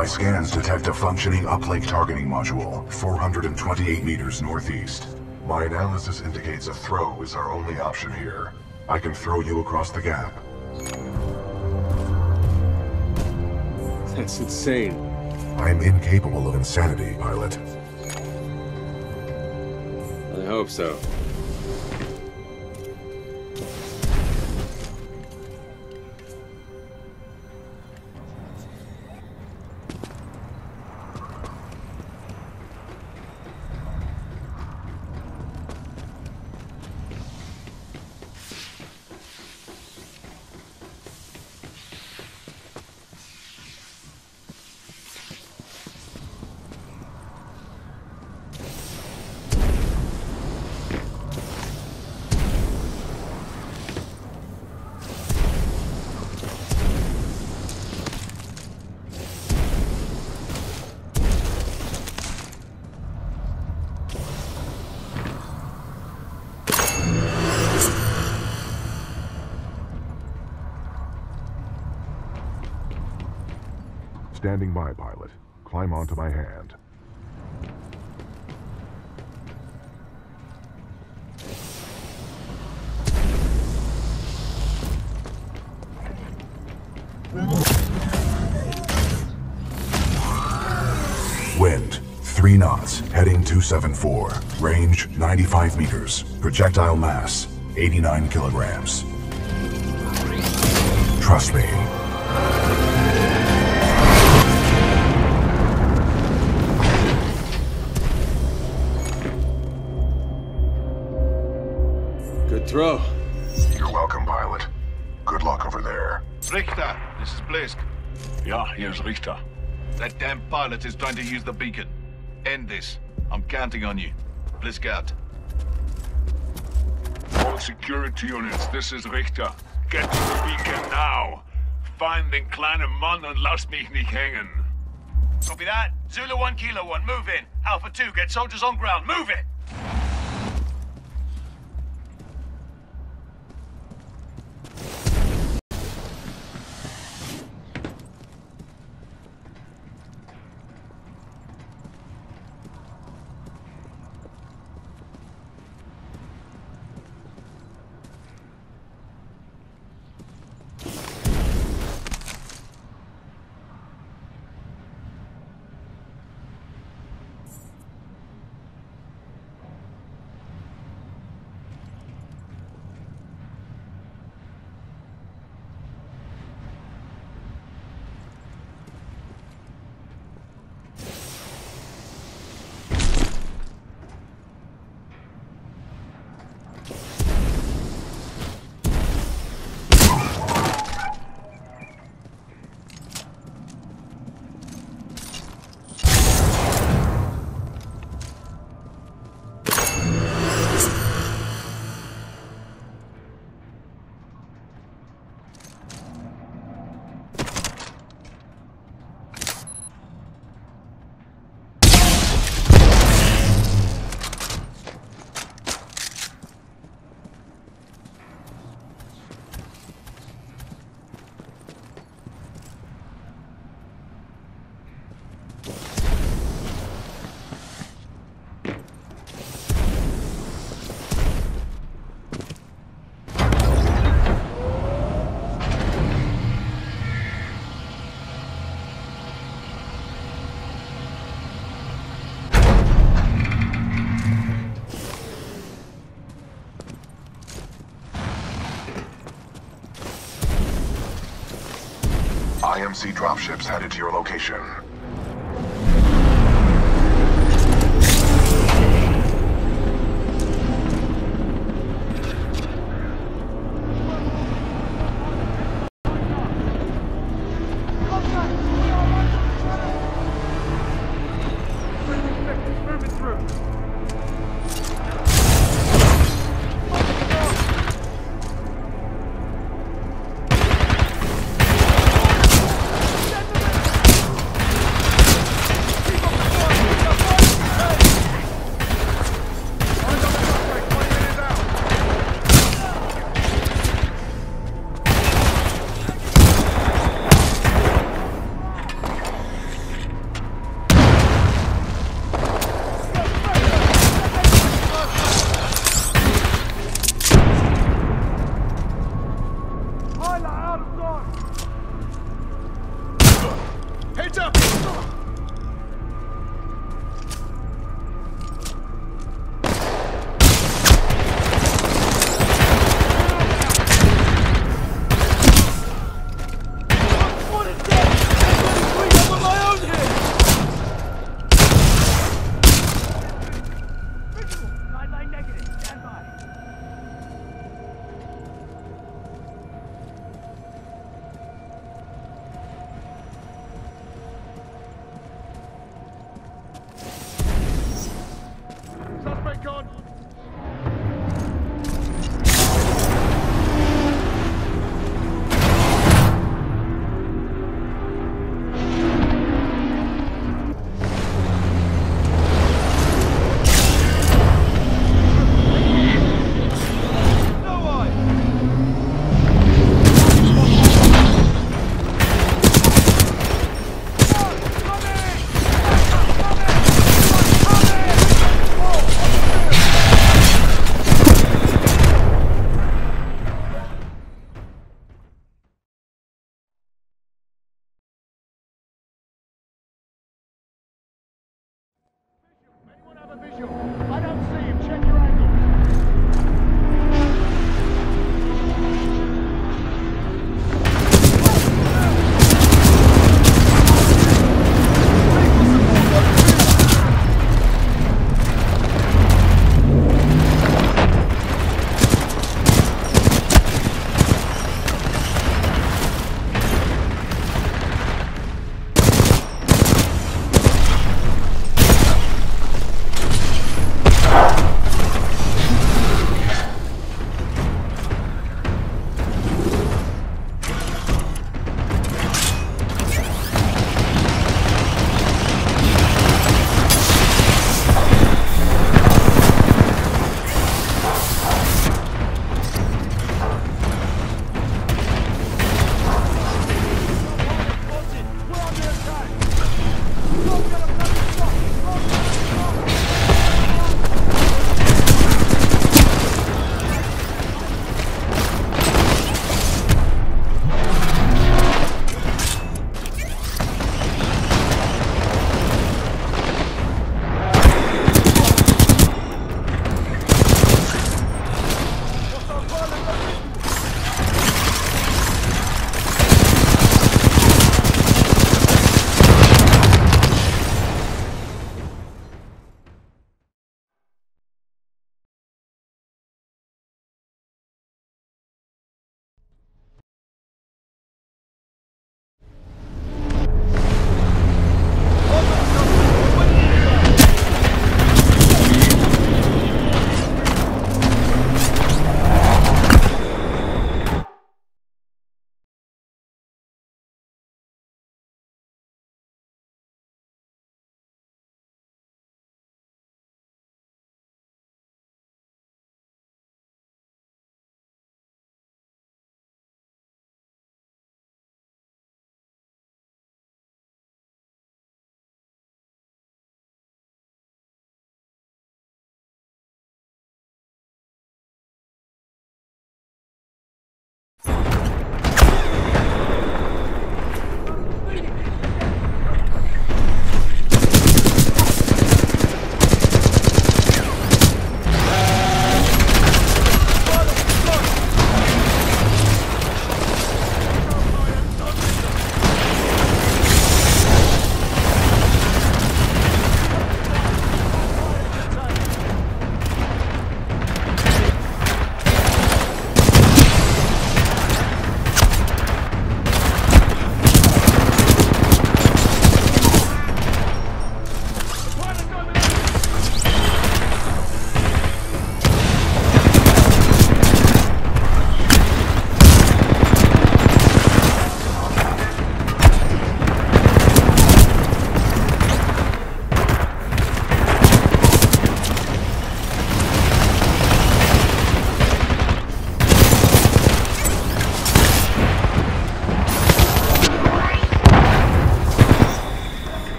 My scans detect a functioning uplink targeting module, 428 meters northeast. My analysis indicates a throw is our only option here. I can throw you across the gap. That's insane. I'm incapable of insanity, pilot. I hope so. Standing by, pilot. Climb onto my hand. Wind, 3 knots, heading 274. Range, 95 meters. Projectile mass, 89 kilograms. Trust me. Good throw. You're welcome, pilot. Good luck over there. Richter, this is Blisk. Ja, hier is Richter. That damn pilot is trying to use the beacon. End this. I'm counting on you. Blisk out. All security units, this is Richter. Get to the beacon now. Find den kleinen Mann und lass mich nicht hängen. Copy that. Zulu 1, Kilo 1, move in. Alpha 2, get soldiers on ground. Move it! IMC dropships headed to your location.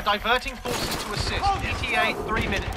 diverting forces to assist. ETA 3 minutes.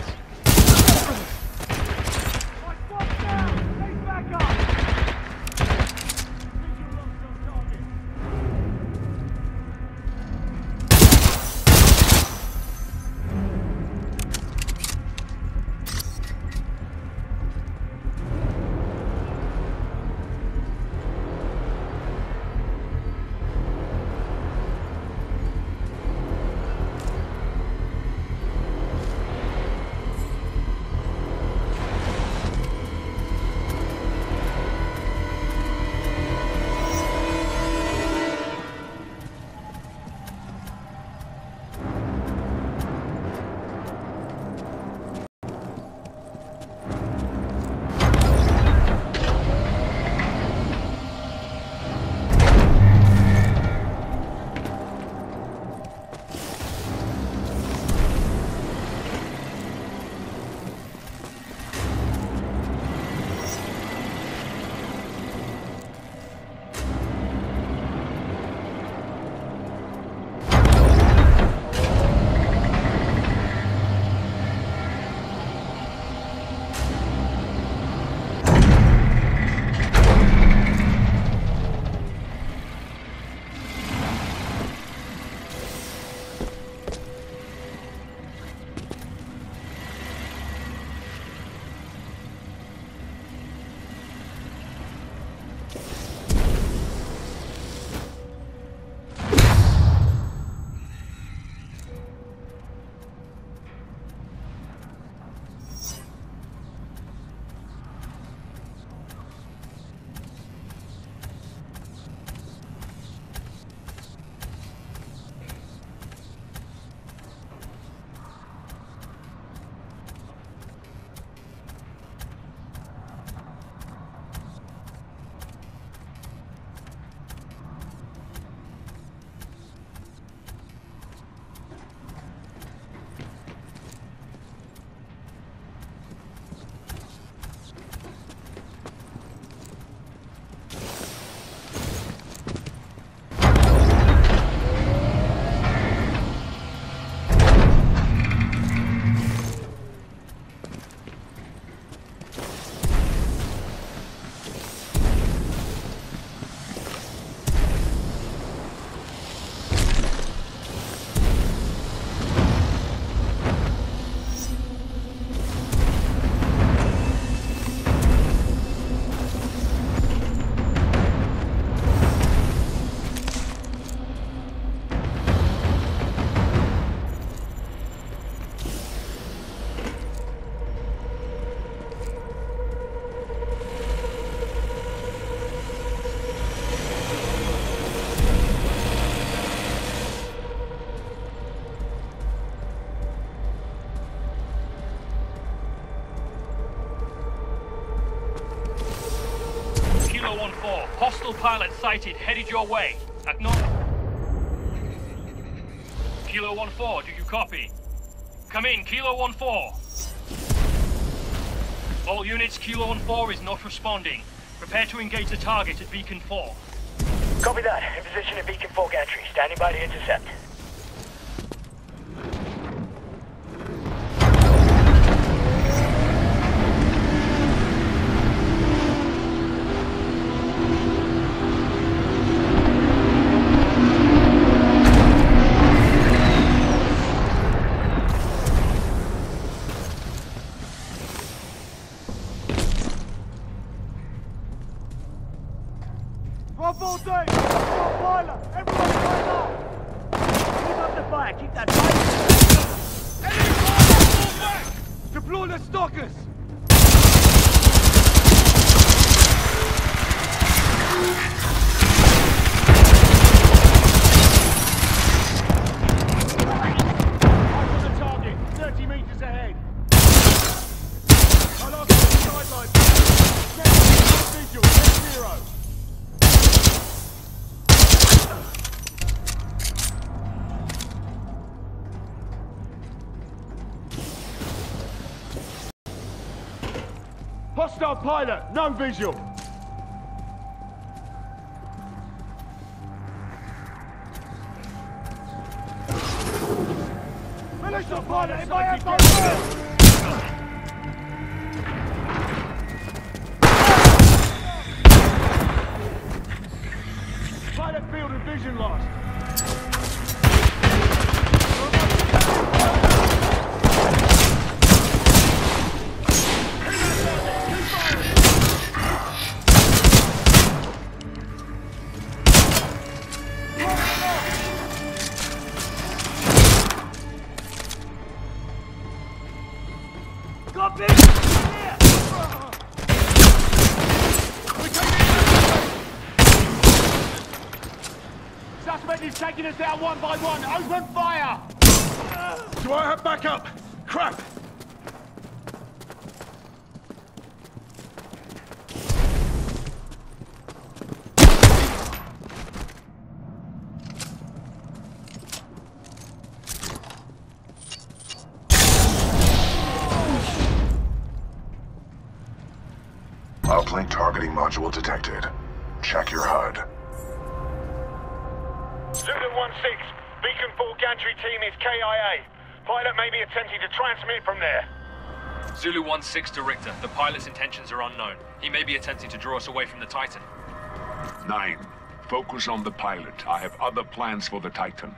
Hostile pilot sighted, headed your way. Acknowledge. Kilo 1-4, do you copy? Come in, Kilo 1-4. All units, Kilo 1-4 is not responding. Prepare to engage the target at Beacon 4. Copy that. In position at Beacon 4 gantry. Standing by to intercept. Hostile pilot, no visual. Hostile pilot in my aircraft! Pilot field and vision lost. Suspect is taking us down one by one. Open fire! Do I have backup? Crap! Uplink targeting module detected. Check your HUD. Zulu 1-6, Beacon 4 gantry team is KIA. Pilot may be attempting to transmit from there. Zulu 1-6 to Richter. The pilot's intentions are unknown. He may be attempting to draw us away from the Titan. 9. Focus on the pilot. I have other plans for the Titan.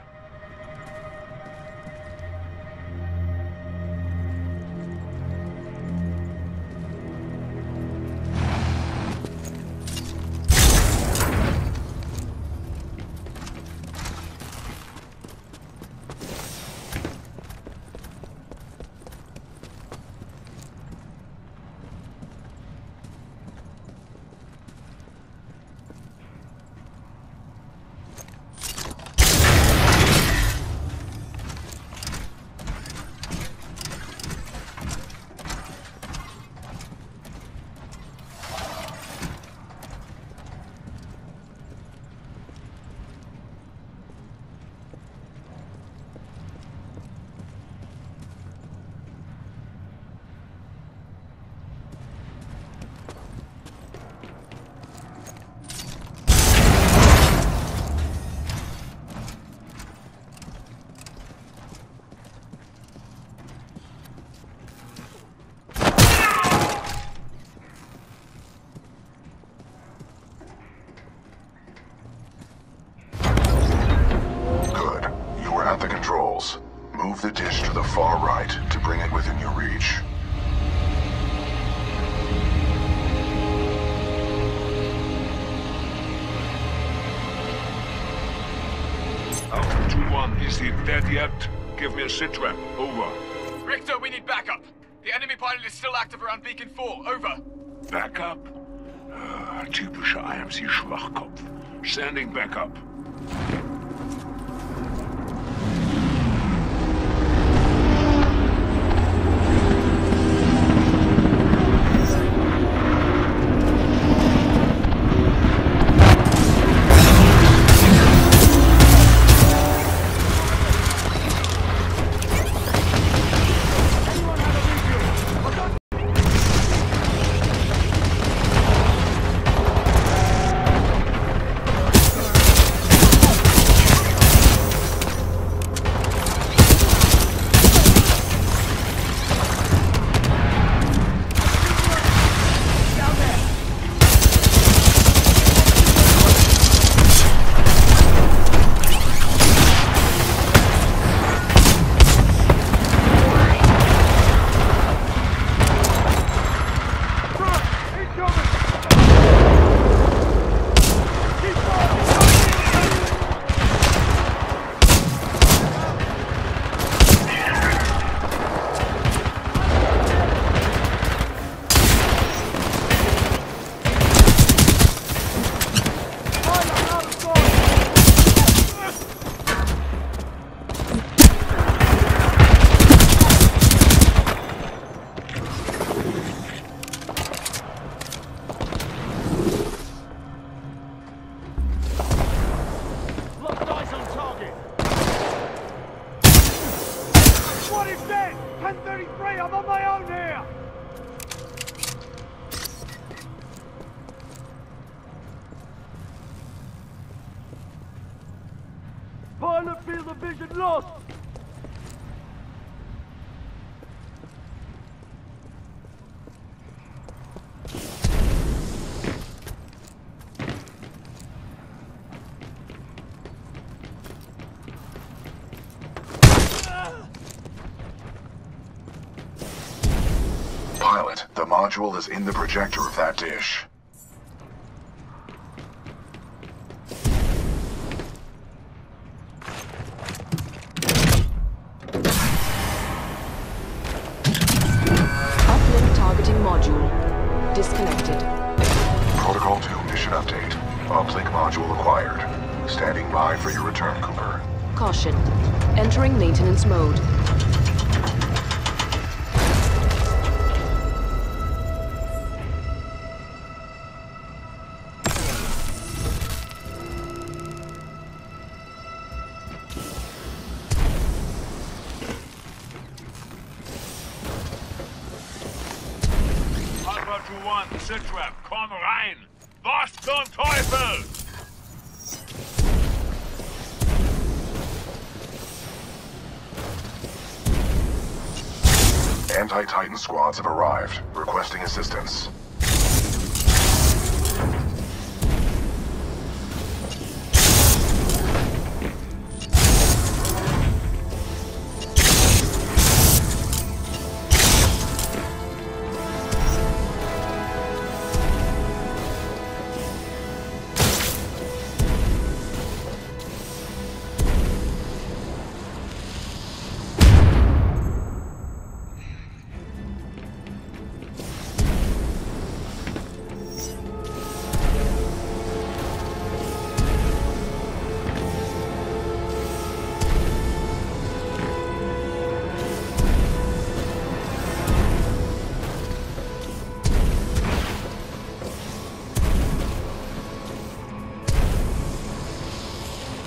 Move the dish to the far right to bring it within your reach. Alpha 2-1, is he dead yet? Give me a sitrep. Over. Richter, we need backup. The enemy pilot is still active around Beacon 4. Over. Backup? Typischer IMC-Schwachkopf. Sending backup. What is that? 1033, I'm on my own here! Pilot field of vision lost! pilot. The module is in the projector of that dish. Uplink targeting module. Disconnected. Protocol 2 mission update. Uplink module acquired. Standing by for your return, Cooper. Caution. Entering maintenance mode. Alpha to 1, Sitrap, komm rein! Was zum Teufel? Anti-Titan squads have arrived, requesting assistance.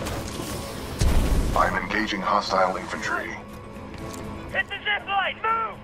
I'm engaging hostile infantry. Hit the zip line! Move!